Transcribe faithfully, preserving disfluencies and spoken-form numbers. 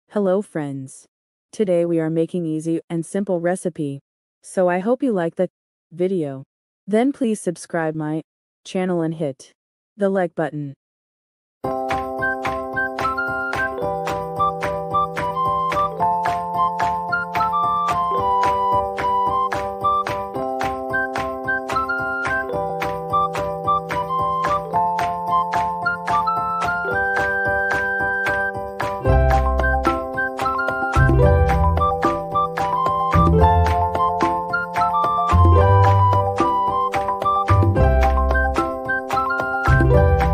Hello friends. Today we are making easy and simple recipe. So I hope you like the video. Then please subscribe my channel and hit the like button. you